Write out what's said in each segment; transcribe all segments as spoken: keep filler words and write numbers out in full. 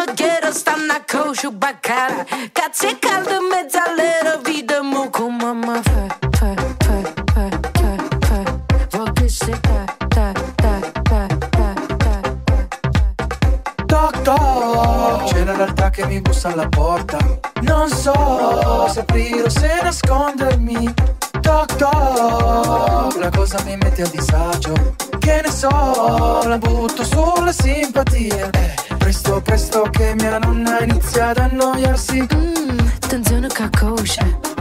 maghiera stanno a coscio baccara. Cazzo è caldo in mezzo all'era vita mo come mamma fa, fa, fa, fa, fa, fa. Vuoi che si fa, ta, ta, ta, ta, ta. Toc toc, c'è la realtà che mi bussa alla porta. Non so se aprire o se nascondermi. Toc toc, la cosa mi mette a disagio. Che ne so, la butto sulla simpatia. eh, Presto presto che mia nonna inizia ad annoiarsi. Mmm, attenzione cacoscia.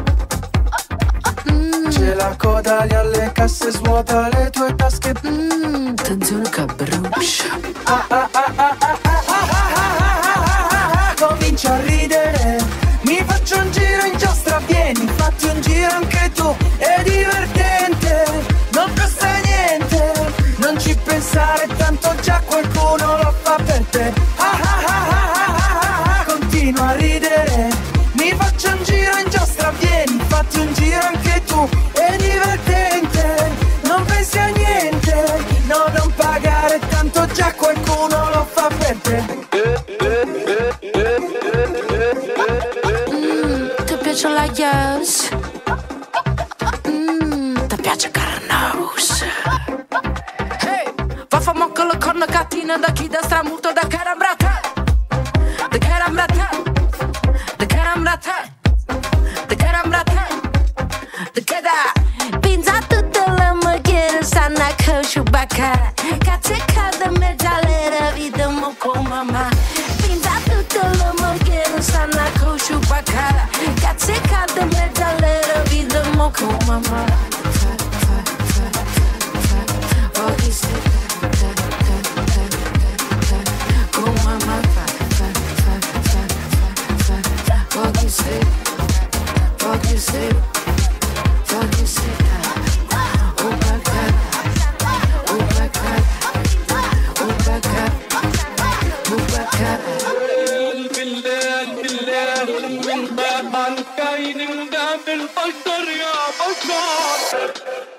mm. C'è la coda lì alle casse, svuota le tue tasche. Mmm, attenzione cabruscia. ah, ah, ah, ah, ah, ah, ah, ah, ah. Comincio a ridere, mi faccio un giro in giostra. Vieni, fatti un giro anche tu. È divertente, non costa niente. Non ci pensare tanto, già qualcuno lo fa per te. Ah, ah, ah, ah, ah, ah. Continua a ridere, mi faccio un giro in giostra. Vieni, fatti un giro anche tu. È divertente, non pensi a niente. No, non pagare tanto, già qualcuno lo fa per te. Mmm, ti piace la yes? Mmm, ti piace Carnaus? Hey, va fa mocco la corna cattina da chi da stramurto da carambrata. Da carambrata. Da carambrata. Da carambrata. Da cada. Pinza tutte le maghiere stanno a coscio baccara. Cazzo è calda in mezzo all'era vita mo come mamma. Pinza tutte le maghiere stanno a coscio baccara. Cazzo è calda in mezzo all'era vita mo come mamma. من كاين ندافع البشر يا بشر